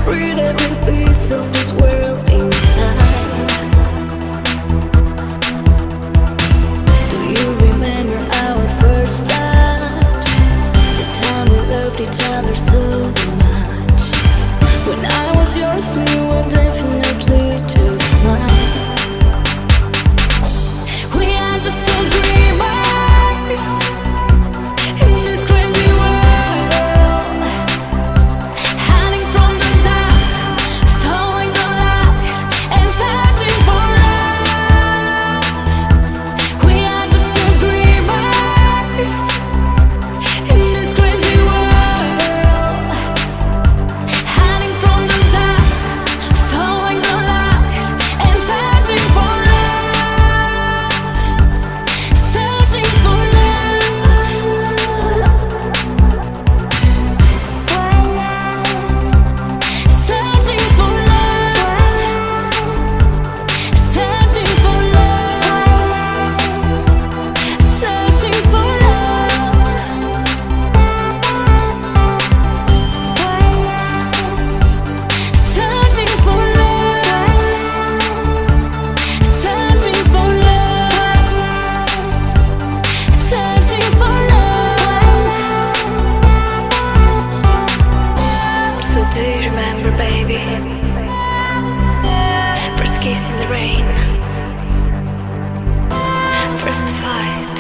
Read every piece of this world inside. Do you remember our first touch? The time we loved each other so much. When I was yours, we were definitely too smart. We are just so dreamers in this crazy world, hiding from the dark, following the light, and searching for love. We are just so dreamers in this crazy world, hiding from the dark, following the light, and searching for love, searching for love, searching for love, searching for love, searching for love. So do you remember, baby? First kiss in the rain, first fight,